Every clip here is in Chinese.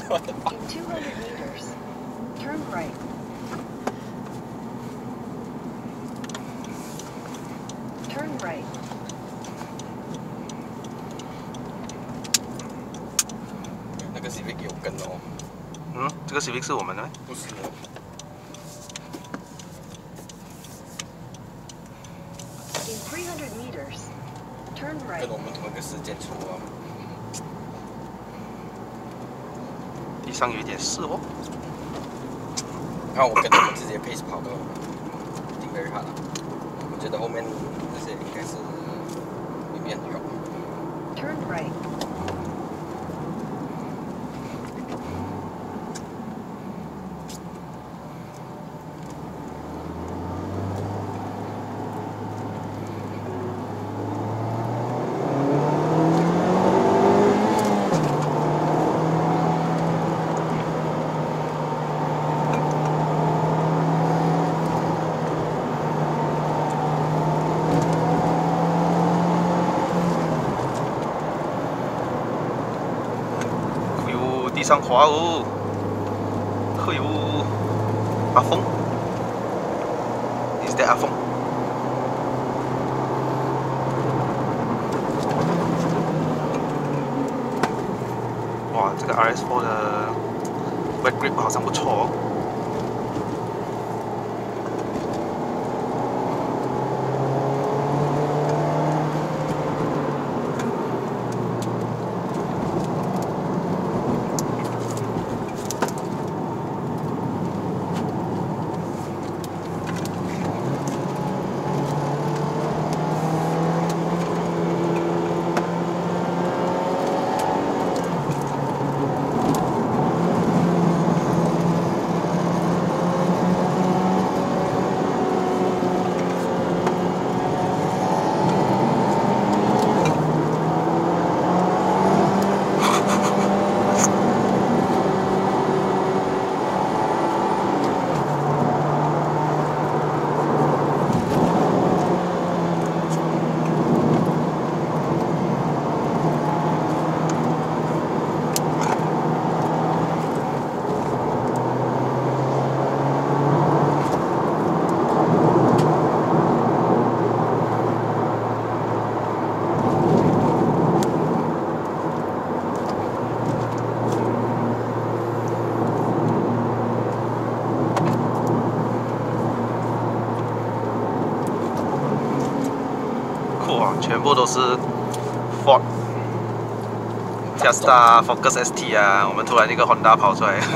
In 200 meters, turn right. Turn right. 那个 Civic 有跟哦。 嗯，这个 Civic 是我们的吗？ 不是。 In 300 meters, turn right. 跟我们同一个时间出啊。 地上有一点湿哦。 看我跟他们直接 pace 跑的，已经 very hard 了。我觉得后面这些应该是里面有。 Turn right. 地上滑哦，哎呦，阿峰 ，Is that 阿峰？哇，这个 RS4 的 wet grip 好像不错哦。哇，全部都是 Ford、Fiesta、Focus ST 啊，我们突然一个 Honda 跑出来。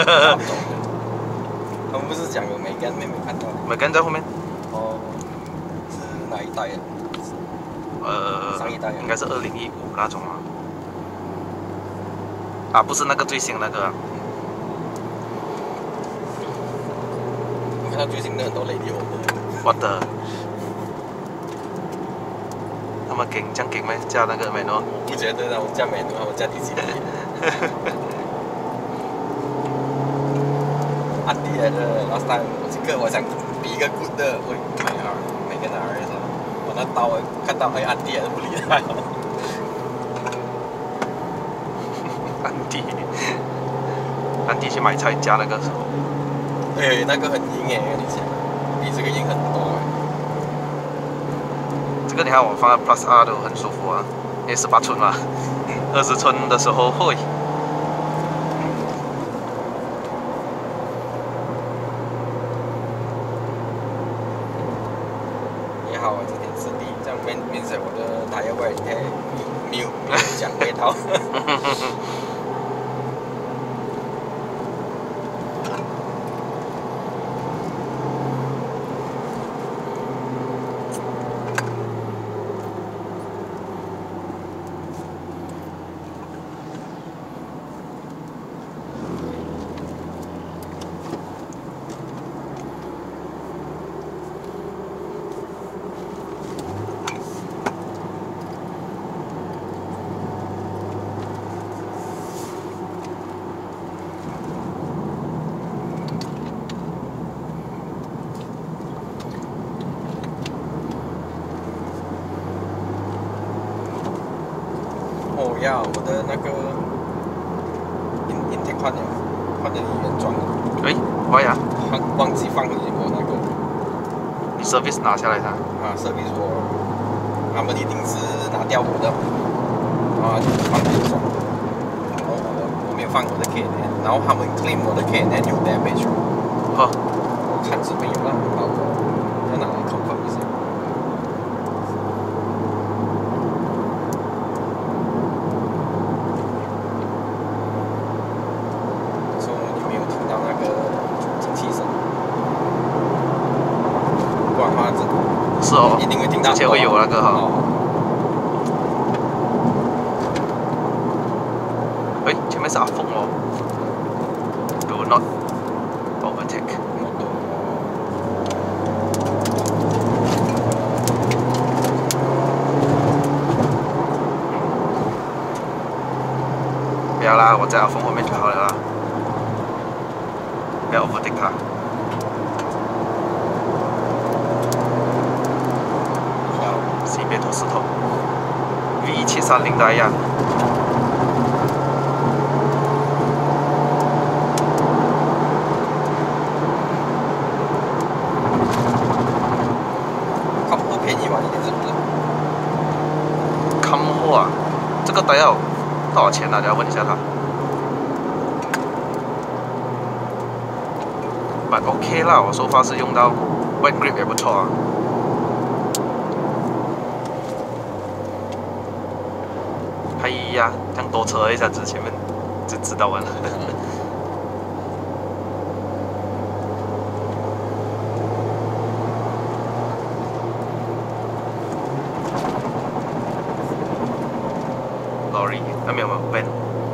他们不是讲有每个人没看到？ 每个人在后面。 哦，是哪一代啊？上一代应该是2015那种啊。啊，不是那个最新那个。 我看到最新的很多 Lady Order。 我的。他们这样给咩？加那个美诺？ 不觉得，我加美诺，我加第几代？阿迪的 last time 我想比一个 good 的，我买每个R S，我那刀看到阿迪不理他。 安迪去买菜加那个时候。 哎，那个很硬哎，跟你讲，比这个硬很多哎。 这个你看我放在 Plus R 都很舒服啊，因为18寸嘛，20寸的时候会。 你好啊，这天是第这样面色我的台湾没有讲味道。哦呀，我的那个 intake 换了原装的， 哎，why 啊？ 忘记放回我那个你 service 拿下来它？ service 他们一定是拿掉我的，然后就放原装，然后我没有放我的 K， 然后他们 claim 我的 K 有 damage， 我看是没有啦，然后要拿来 confirm 一下。 是哦， 一定会听到， 之前会有那个哈。哎，前面是阿峰哦。Do not overtake。不要啦，我在阿峰后面就好了啦。不要 overtake 他。别吐石头 ，V1730的一样。 康货便宜吗？一点是不是？ 康货啊，这个都要多少钱啊？要问一下他。But OK 啦，我手法是用到 wet grip 也不错啊。哎呀，这样多车一下子前面就知道完了。Lorry， 那没有 van。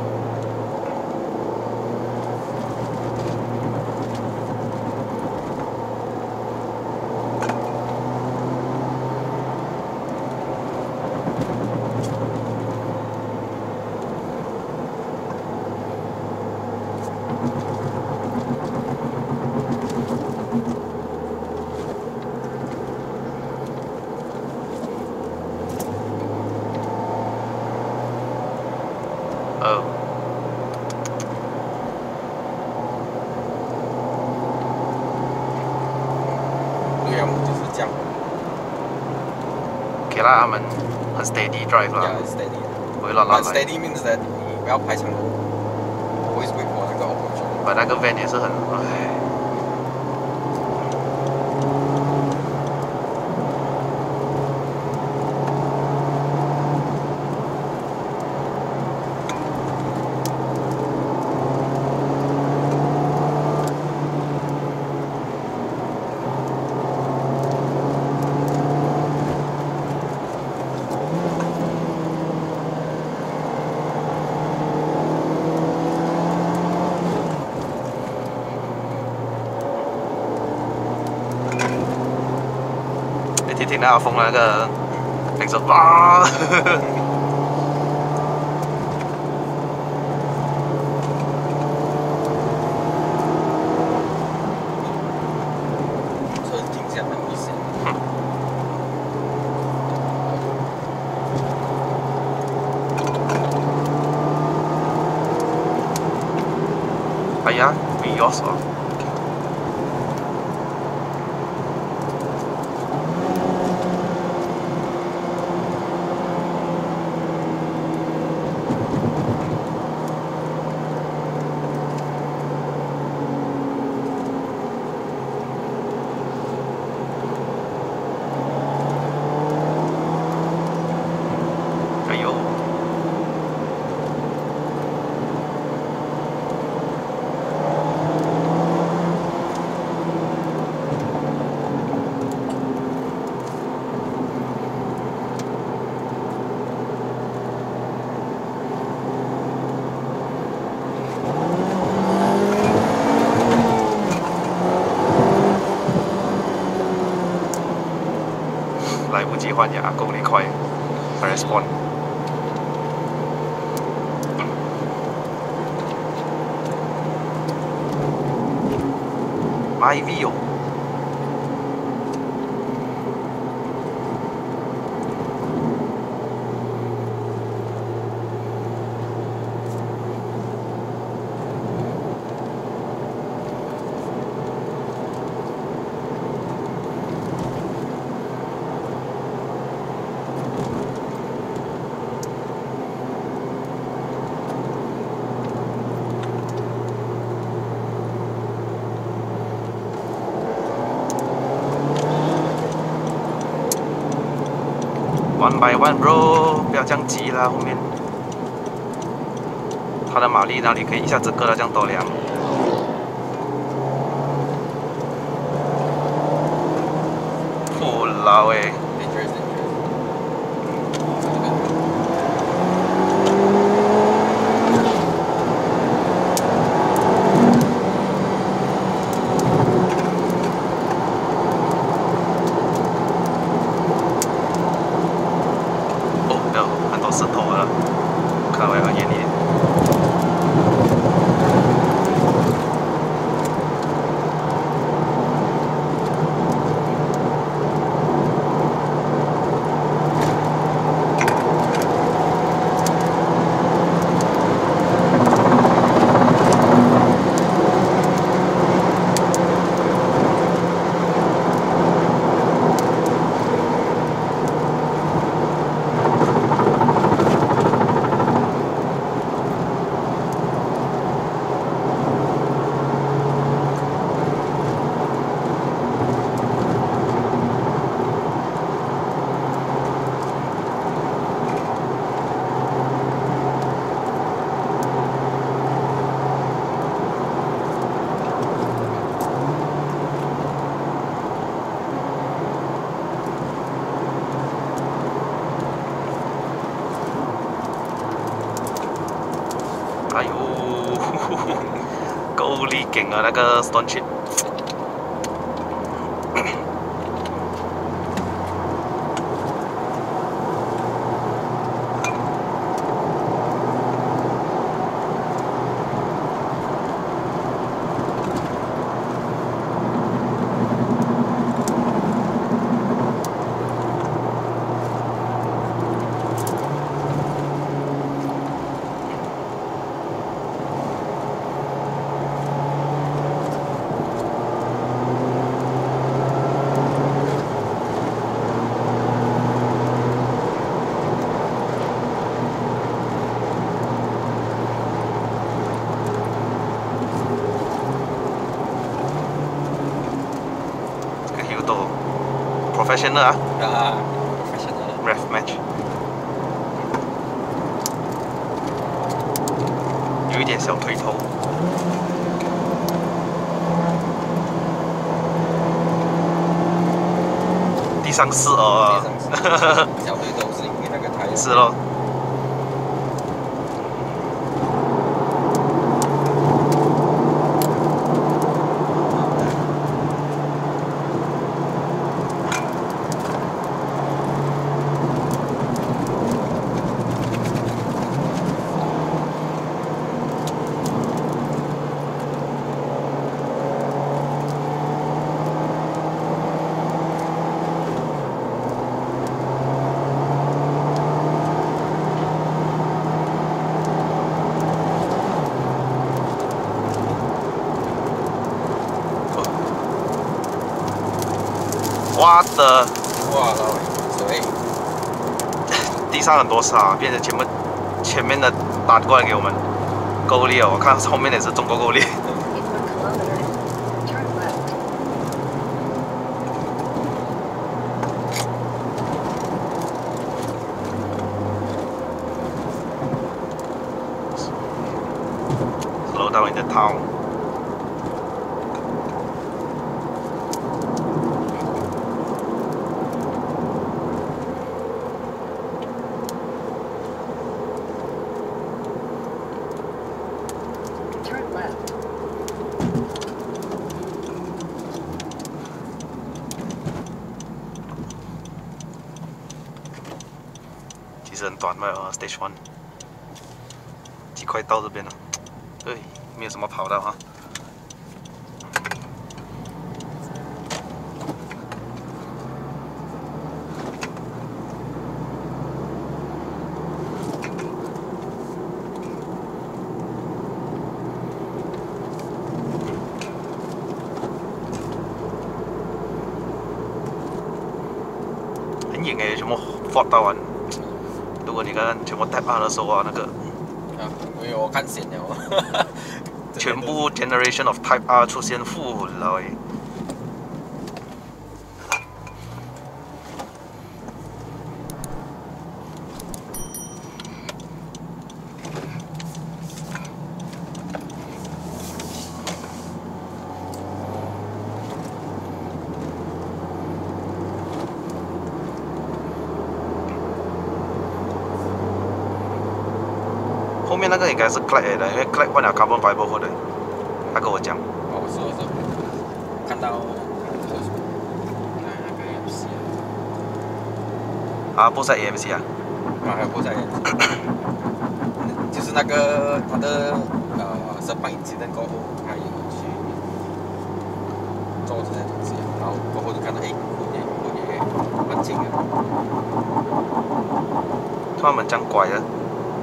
对啊，就是这样。 OK 啦，他们很 steady drive 啦。 Yeah, steady. 不会乱来。 But steady means that 你不要排长路 ，always wait for 那个 opportunity. 把那个 van 也是很，唉。听到阿峰那个那个哇， 车停下很危险。 哎呀，Vios 哦。来不及换牙，够你快 ，respawn。MyVio。 One by one bro， 不要这样急啦，后面。它的马力哪里可以一下子割到这样多量？不老诶。 石头了，看我要眼里。哎呦，够力劲啊！那个 Stone Chip。Professional 啊 ，professional ref match， 有一点小推头。地上是哦， 小推头是因为那个胎是咯。 哇的！ 哇，老伟，水！ 地上很多沙，变成前面的打过来给我们，够力哦！我看后面也是中国够力。Slow down in the town. left. 其实很短嘛，Stage One， 几快到这边了。对，没有什么跑道啊。 很硬诶，全部放到完。如果你看全部 tap 的时候啊，那个啊，因为我看线了， 全部 generation of Type R 出现负了诶。 面那个应该是 Clad 的，因为 Clad 换了 Carbon Fiber 后的，他跟我讲。 哦，是。看到那个 AMC 啊，不是 AMC 啊。 还有不在 AMC， 就是那个他的是帮机灯过后，他有去做这些东西，然后过后就看到我也蛮近的。 他们这样拐的。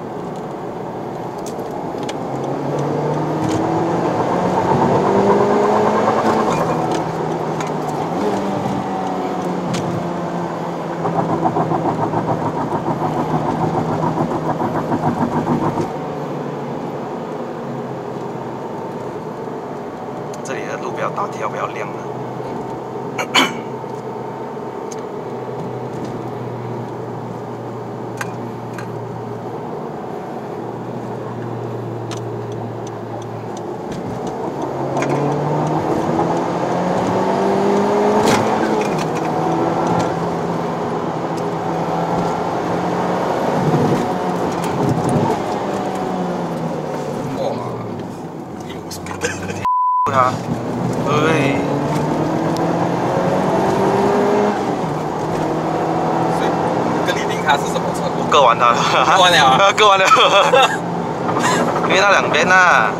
这里的路比较大条，比较亮的。他， 所以跟你定他是什么车？ 我割完他了， 割完了啊割完了，因为它两边呐。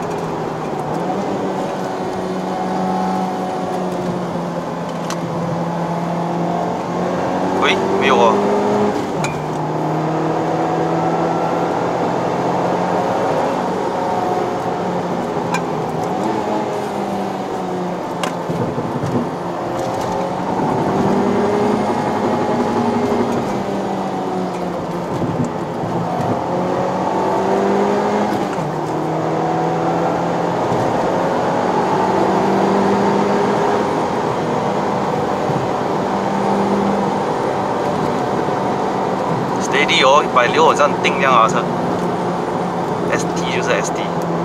喂，没有哦。Steady 哦，160我这样定量啊车 ，ST 就是 ST。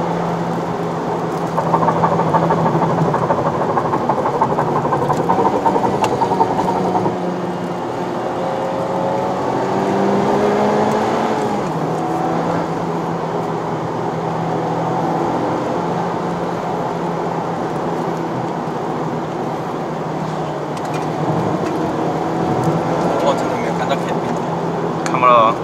我真的没有看到 Camping。 看不到啊。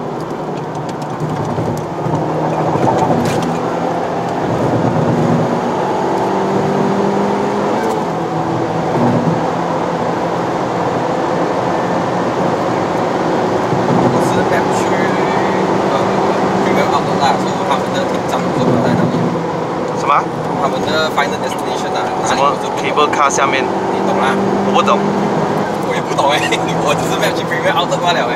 我是 map 去Premium Outlet 所以他们的停站都不在那里。 什么？ 他们的 Final Destination 啊， 什么 Cable Car 下面？ 你懂吗？ 我不懂。 我也不懂哎，我只是 map 去 Premium Outlet 罢了哎。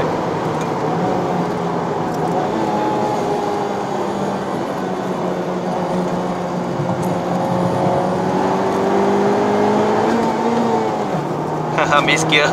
哈哈 ，Miss Gear。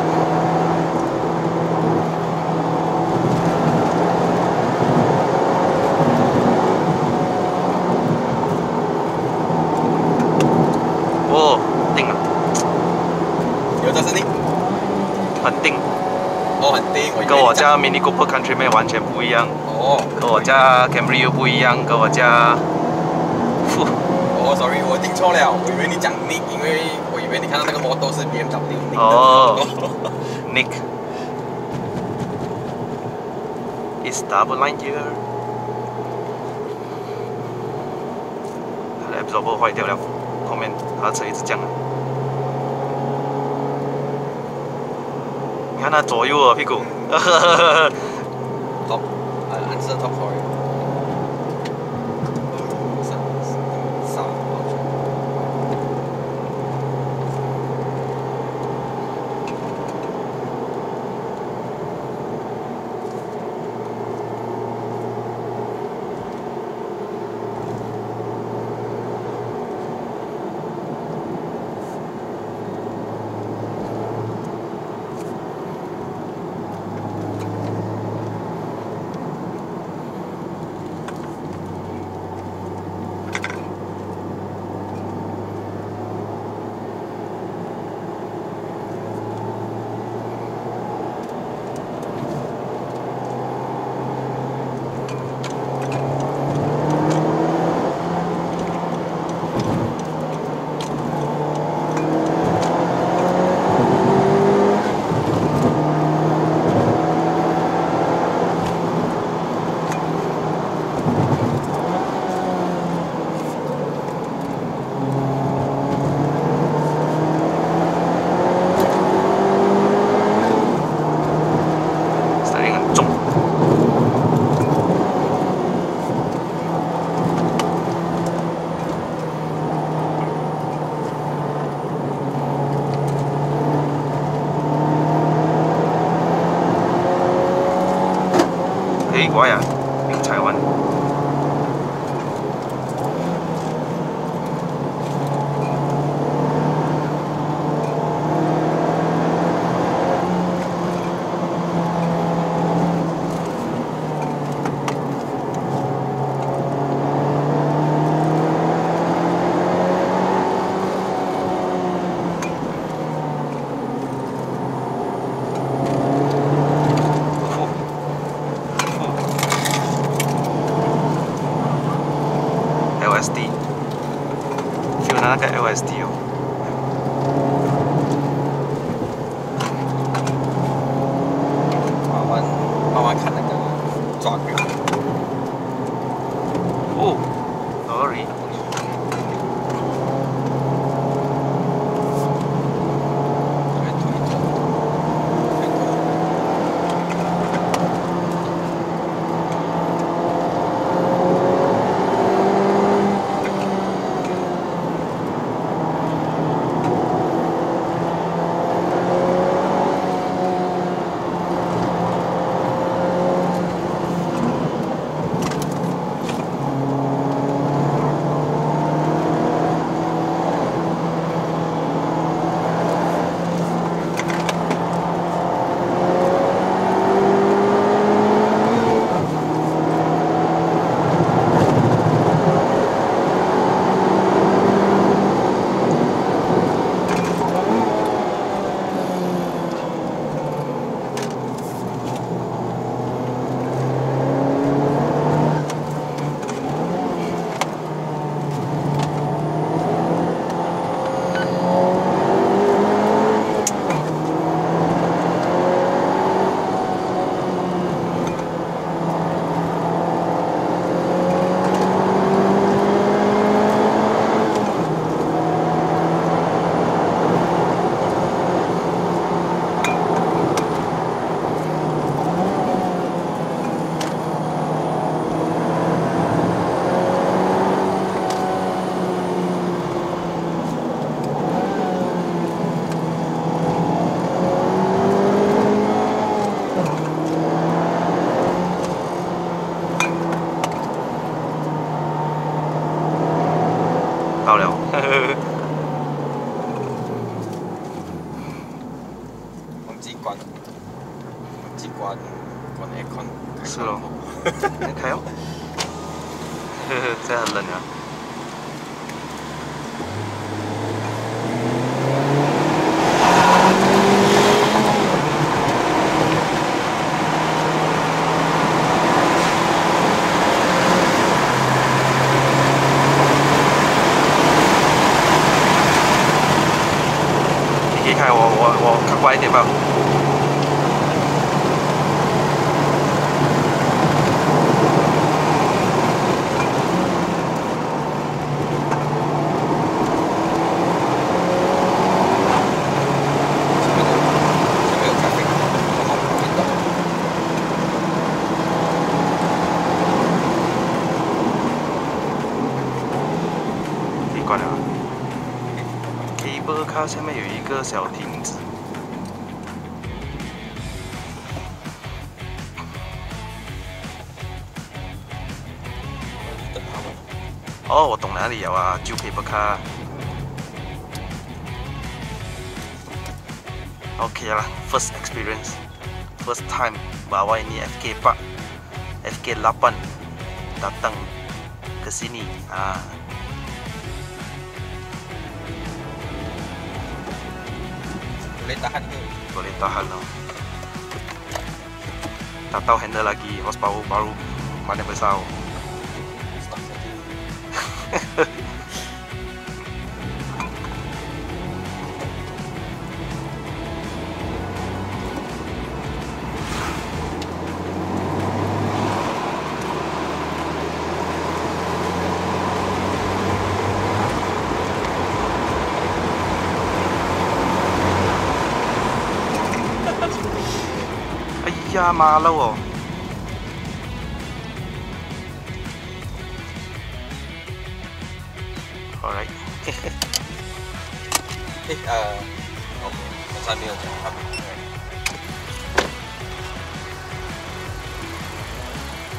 哦，定了， 有这是你？ 很定， 哦，很低， 跟我家 Mini Cooper Countryman 完全不一样。 哦。 跟我家 Camry 又不一样，跟我家， 哦 ，sorry， 我听错了，我以为你讲 Nick， 因为我以为你看到那个 model 是 BMW Nick 的。 哦，Nick。It's double line here。它的 absorber 坏掉了，后面它的车一直降了。你看它左右啊屁股。 Top，暗色 top sorry。 怪啊，明台湾。LSD，feel 那个 LSD 哦。 慢慢看那个抓表。 哦 ，sorry。到了， 忘记关 aircon。 是咯，开哦，这很冷啊。你可以开，我靠快一点吧。关了。Cable car 下面有一个小亭子。哦，我懂哪里有啊，旧 Cable car。OK 啦 ，first experience，first time bawa ini FK4, FK8 datang ke sini. Boleh tahan ke? Boleh tahan loh. Tak tahu handle lagi horsepower baru mana besar. Stop saja. Ya malu oh. Alright. 刚才没有讲话。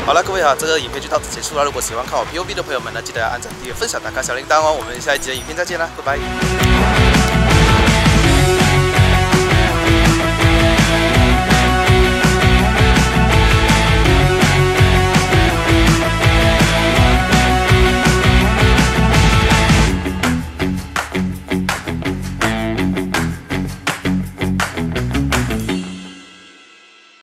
好了，各位好，这个影片就到此结束了。如果喜欢看我 POV 的朋友们呢，记得要按赞、订阅、分享、打开小铃铛哦。我们下一集的影片再见啦，拜拜。